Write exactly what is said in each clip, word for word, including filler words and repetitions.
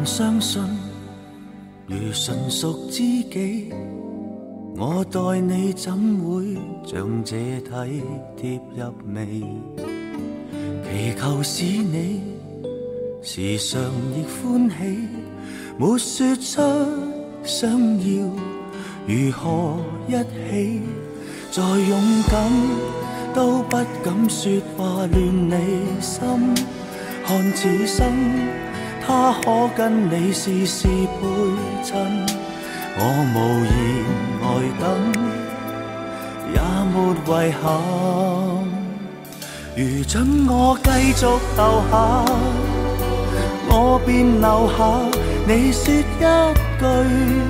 相信，如纯屬知己，我待你怎會像這體貼入微？祈求使你時常亦歡喜，沒說出想要如何一起，再勇敢都不敢說話亂你心，看此生他可跟你事事配襯，我無言呆等，也沒遺憾。如准我繼續留下，我便留下。你說一句，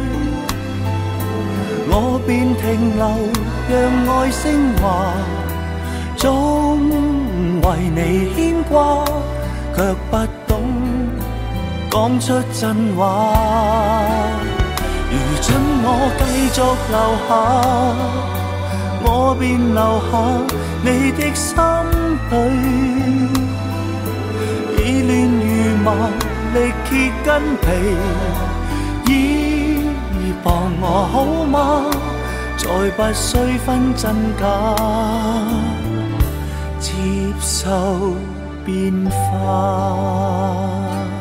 我便停留，讓愛升華，總為你牽掛，卻不懂講出真話。如准我繼續留下，我便留下你的心裏，已亂如麻，力竭筋皮，倚傍我好嗎？再不需分真假，接受變化。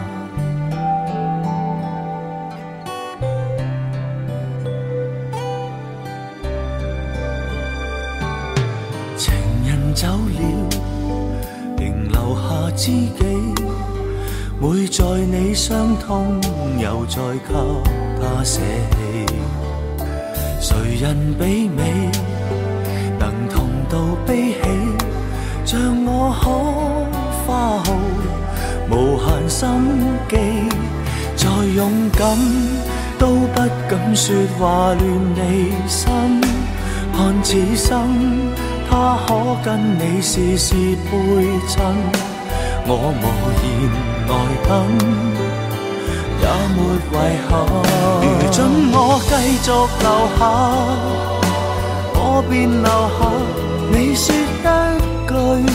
走了，仍留下知己，每在你傷痛，又再給他捨棄。誰人比美，能同到悲喜？像我可花耗無限心機，再勇敢都不敢說話亂你心，看此生他可跟你事事配襯，我無言呆等，也沒遺憾。如准我繼續留下，我便留下。你說一句，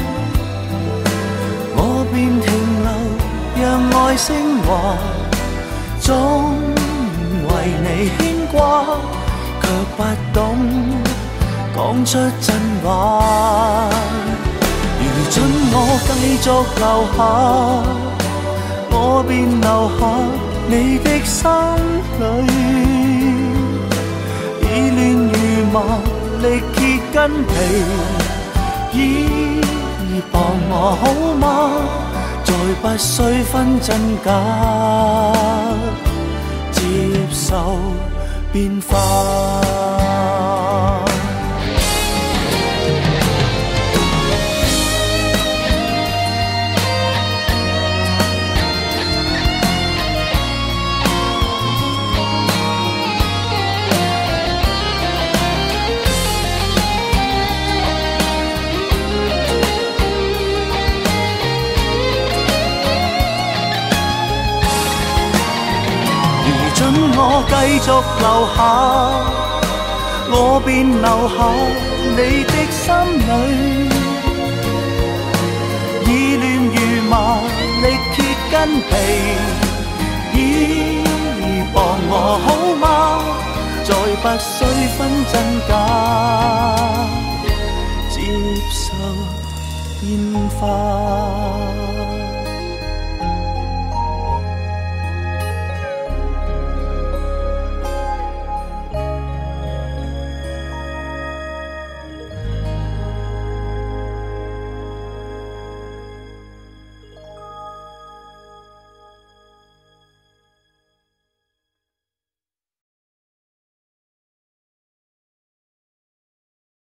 我便停留，讓愛升華，總為你牽掛，卻不懂講出真話。如准我繼續留下，我便留下你的心裏，已亂如麻，力竭筋皮，倚傍我好嗎？再不需分真假，接受變化。我繼續留下，我便留下你的心裏，已亂如麻，力竭筋皮，倚傍我好嗎？再不需分真假，接受變化。